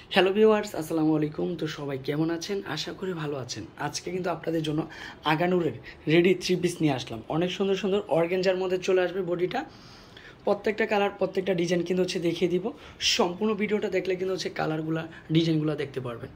Hello viewers, আসসালামু আলাইকুম। তো সবাই কেমন আছেন? আশা করি ভালো আছেন। আজকে কিন্তু আপনাদের জন্য আগা নূরের রেডি 3 পিস নিয়ে আসলাম। অনেক সুন্দর সুন্দর অর্গানজার মধ্যে চলে আসবে বডিটা। প্রত্যেকটা কালার, প্রত্যেকটা ডিজাইন কিন্তু দেখিয়ে দিব। সম্পূর্ণ ভিডিওটা দেখলে কিন্তু কালারগুলা, ডিজাইনগুলো দেখতে পারবেন।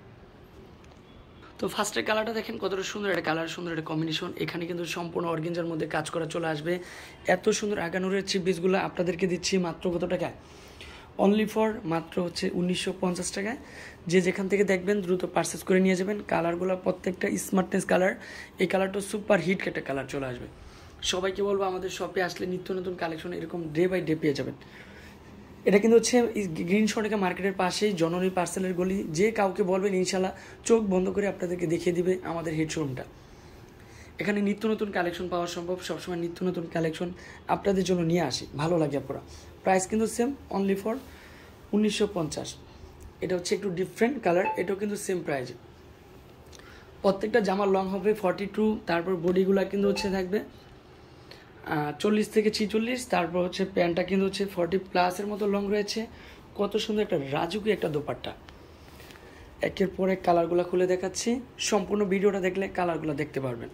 তো ফার্স্টের কালারটা দেখেন, কতটা সুন্দর একটা কালার, সুন্দর একটা কম্বিনেশন। এখানে কিন্তু সম্পূর্ণ অর্গানজার মধ্যে কাজ করা চলে আসবে। এত সুন্দর আগা নূরের 3 পিসগুলো আপনাদেরকে দিচ্ছি মাত্র কত টাকায়? অনলি ফর মাত্র 1950 টাকায়। যে যেখান থেকে দেখবেন দ্রুত পারচেস করে নিয়ে যাবেন। কালারগুলো প্রত্যেকটা স্মার্টনেস কালার। এই কালারটা সুপার হিট একটা কালার চলে আসবে। সবাইকে বলবো আমাদের শপে আসলে নিত্য নতুন কালেকশন এরকম ডে বাই ডে পেয়ে যাবেন। এটা কিন্তু গ্রিন সড়কা মার্কেটের পাশেই জননী পার্সেলের গলি। যে কাউকে বলবেন ইনশাল্লাহ চোখ বন্ধ করে আপনাদেরকে দেখিয়ে দিবে আমাদের হেড শোরুমটা। এখানে নিত্য নতুন কালেকশন পাওয়া সম্ভব। সবসময় নিত্য নতুন কালেকশন আপনাদের জন্য নিয়ে আসি, ভালো লাগে পুরা। প্রাইস কিন্তু সেম, অনলি ফর 1950। এটা একটু ডিফারেন্ট কালার, এটাও কিন্তু সেম প্রাইস। প্রত্যেকটা জামার লং হবে 42। তারপর বডিগুলা কিন্তু থাকবে 40 থেকে 46। তারপর প্যান্টটা কিন্তু 40+ মতো লং রয়েছে। কত সুন্দর একটা রাজুকি একটা দোপাট্টা। একের পর এক কালারগুলো খুলে দেখাচ্ছি। সম্পূর্ণ ভিডিওটা দেখলে কালারগুলো দেখতে পারবেন।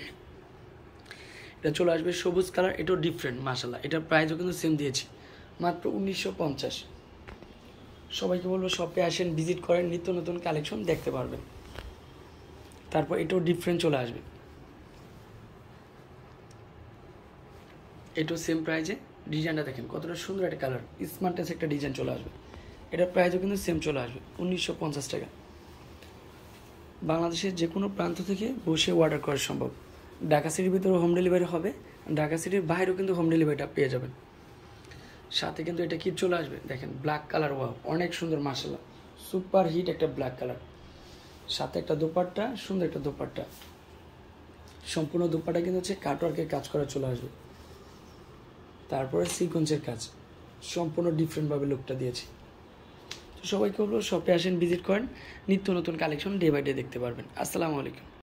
এটা চলে আসবে সবুজ কালার, এটাও ডিফারেন্ট মাশাআল্লাহ। এটার প্রাইসও কিন্তু সেম দিয়েছি, মাত্র 1950। সবাইকে বলবো শপে আসেন, ভিজিট করেন, নিত্য নতুন কালেকশন দেখতে পারবেন। তারপর এটাও ডিফারেন্ট চলে আসবে, এটাও সেম প্রাইজে। ডিজাইনটা দেখেন কতটা সুন্দর একটা কালার, স্মার্টনেস একটা ডিজাইন চলে আসবে। এটার প্রাইসও কিন্তু সেম চলে আসবে 1950 টাকা। বাংলাদেশের যে কোনো প্রান্ত থেকে বসে অর্ডার করা সম্ভব। ঢাকা সিটির ভিতরে হোম ডেলিভারি হবে, ঢাকা সিটির বাইরেও কিন্তু হোম ডেলিভারিটা পেয়ে যাবেন। সাথে কিন্তু এটা কি চলে আসবে দেখেন, ব্ল্যাক কালার। ওয়াও, অনেক সুন্দর মাশাআল্লাহ, সুপার হিট একটা ব্ল্যাক কালার। সাথে একটা দোপাট্টা, সুন্দর একটা দোপাট্টা। সম্পূর্ণ দোপাট্টা কিন্তু কাটওয়ার্কের কাজ করা চলে আসবে। তারপরে সিকোয়েন্সের কাজ, সম্পূর্ণ ডিফারেন্টভাবে লুকটা দিয়েছি। তো সবাইকে বলবো শপে আসেন, ভিজিট করেন, নিত্য নতুন কালেকশন ডে বাই ডে দেখতে পারবেন। আসসালামু আলাইকুম।